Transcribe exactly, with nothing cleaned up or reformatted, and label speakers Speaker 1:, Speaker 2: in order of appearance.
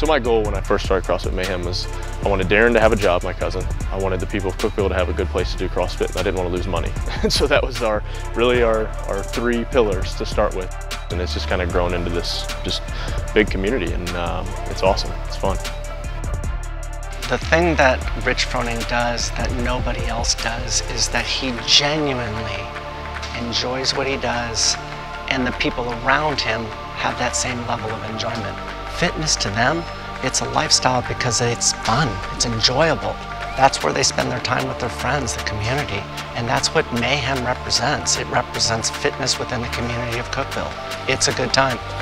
Speaker 1: So my goal when I first started CrossFit Mayhem was I wanted Darren to have a job, my cousin. I wanted the people of Cookeville to have a good place to do CrossFit, and I didn't want to lose money. And so that was our really our, our three pillars to start with. And it's just kind of grown into this just big community, and um, it's awesome, it's fun.
Speaker 2: The thing that Rich Froning does that nobody else does is that he genuinely enjoys what he does, and the people around him have that same level of enjoyment. Fitness to them, it's a lifestyle because it's fun, it's enjoyable. That's where they spend their time with their friends, the community. And that's what Mayhem represents. It represents fitness within the community of Cookeville. It's a good time.